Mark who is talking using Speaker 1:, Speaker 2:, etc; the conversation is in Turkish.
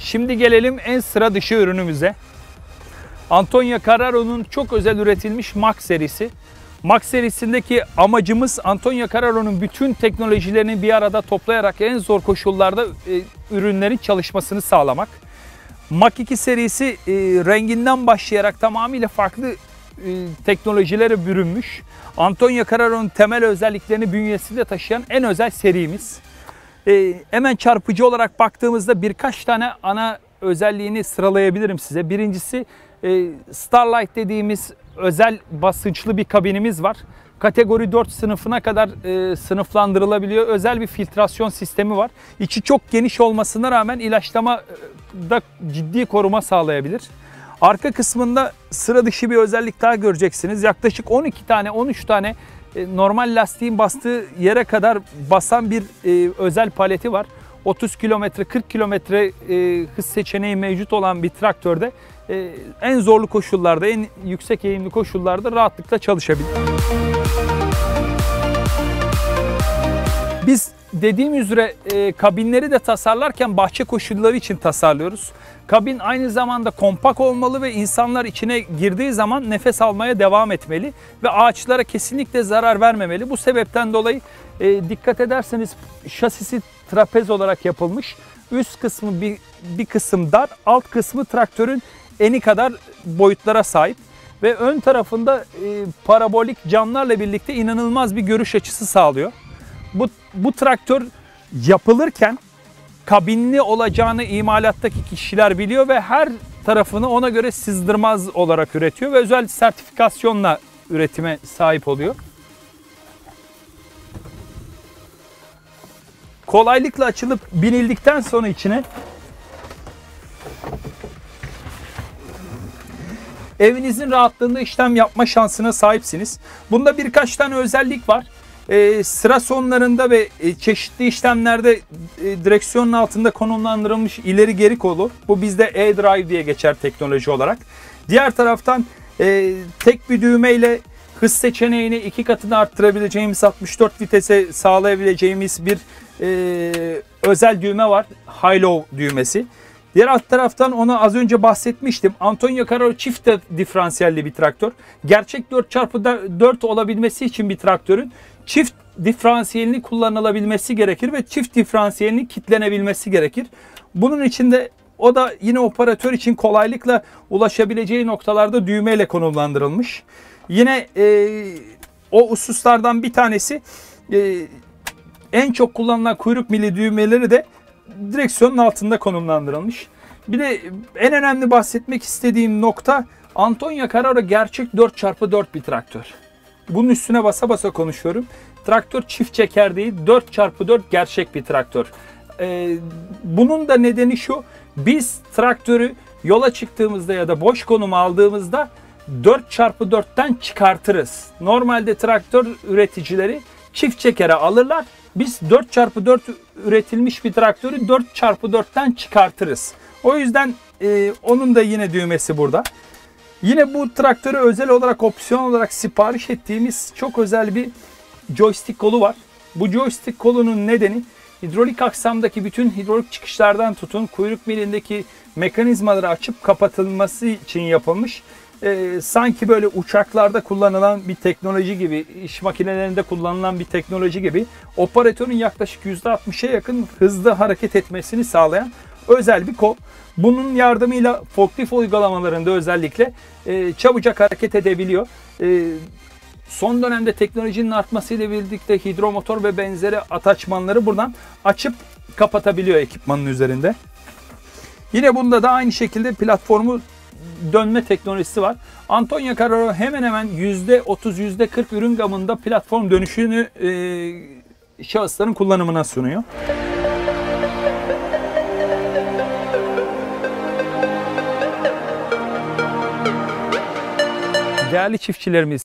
Speaker 1: Şimdi gelelim en sıra dışı ürünümüze. Antonio Carraro'nun çok özel üretilmiş Mach serisi. Mach serisindeki amacımız Antonio Carraro'nun bütün teknolojilerini bir arada toplayarak en zor koşullarda ürünlerin çalışmasını sağlamak. Mach 2 serisi renginden başlayarak tamamıyla farklı teknolojilere bürünmüş. Antonio Carraro'nun temel özelliklerini bünyesinde taşıyan en özel serimiz. Hemen çarpıcı olarak baktığımızda birkaç tane ana özelliğini sıralayabilirim size. Birincisi Starlight dediğimiz özel basınçlı bir kabinimiz var. Kategori 4 sınıfına kadar sınıflandırılabiliyor. Özel bir filtrasyon sistemi var. İçi çok geniş olmasına rağmen ilaçlamada ciddi koruma sağlayabilir. Arka kısmında sıra dışı bir özellik daha göreceksiniz. Yaklaşık 12 tane 13 tane normal lastiğin bastığı yere kadar basan bir özel paleti var. 30 kilometre 40 kilometre hız seçeneği mevcut olan bir traktörde en zorlu koşullarda, en yüksek eğimli koşullarda rahatlıkla çalışabilir. Biz dediğim üzere kabinleri de tasarlarken bahçe koşulları için tasarlıyoruz. Kabin aynı zamanda kompakt olmalı ve insanlar içine girdiği zaman nefes almaya devam etmeli ve ağaçlara kesinlikle zarar vermemeli. Bu sebepten dolayı dikkat ederseniz şasisi trapez olarak yapılmış. Üst kısmı bir kısım dar, alt kısmı traktörün eni kadar boyutlara sahip ve ön tarafında parabolik camlarla birlikte inanılmaz bir görüş açısı sağlıyor. Bu traktör yapılırken kabinli olacağını imalattaki kişiler biliyor ve her tarafını ona göre sızdırmaz olarak üretiyor ve özel sertifikasyonla üretime sahip oluyor. Kolaylıkla açılıp binildikten sonra içine evinizin rahatlığında işlem yapma şansına sahipsiniz. Bunda birkaç tane özellik var. Sıra sonlarında ve çeşitli işlemlerde direksiyonun altında konumlandırılmış ileri geri kolu. Bu bizde e-drive diye geçer teknoloji olarak. Diğer taraftan tek bir düğmeyle hız seçeneğini 2 katını arttırabileceğimiz 64 vitese sağlayabileceğimiz bir özel düğme var. High-low düğmesi. Diğer alt taraftan ona az önce bahsetmiştim. Antonio Carraro çift diferansiyelli bir traktör. Gerçek 4x4 olabilmesi için bir traktörün çift diferansiyelini kullanılabilmesi gerekir ve çift diferansiyelinin kitlenebilmesi gerekir. Bunun için de o da yine operatör için kolaylıkla ulaşabileceği noktalarda düğmeyle konumlandırılmış. Yine o hususlardan bir tanesi en çok kullanılan kuyruk mili düğmeleri de direksiyonun altında konumlandırılmış. Bir de en önemli bahsetmek istediğim nokta Antonio Carraro gerçek 4x4 bir traktör. Bunun üstüne basa basa konuşuyorum. Traktör çift çeker değil, 4x4 gerçek bir traktör. Bunun da nedeni şu, biz traktörü yola çıktığımızda ya da boş konuma aldığımızda 4x4'ten çıkartırız. Normalde traktör üreticileri çift çekere alırlar. Biz 4x4 üretilmiş bir traktörü 4x4'ten çıkartırız. O yüzden onun da yine düğmesi burada. Yine bu traktörü özel olarak opsiyon olarak sipariş ettiğimiz çok özel bir joystick kolu var. Bu joystick kolunun nedeni hidrolik aksamdaki bütün hidrolik çıkışlardan tutun kuyruk milindeki mekanizmaları açıp kapatılması için yapılmış. Sanki böyle uçaklarda kullanılan bir teknoloji gibi, iş makinelerinde kullanılan bir teknoloji gibi operatörün yaklaşık %60'a yakın hızlı hareket etmesini sağlayan özel bir kol. Bunun yardımıyla forklift uygulamalarında özellikle çabucak hareket edebiliyor. Son dönemde teknolojinin artmasıyla birlikte hidromotor ve benzeri ataçmanları buradan açıp kapatabiliyor ekipmanın üzerinde. Yine bunda da aynı şekilde platformu dönme teknolojisi var. Antonio Carraro hemen hemen %30, %40 ürün gamında platform dönüşünü şahısların kullanımına sunuyor. Değerli çiftçilerimiz,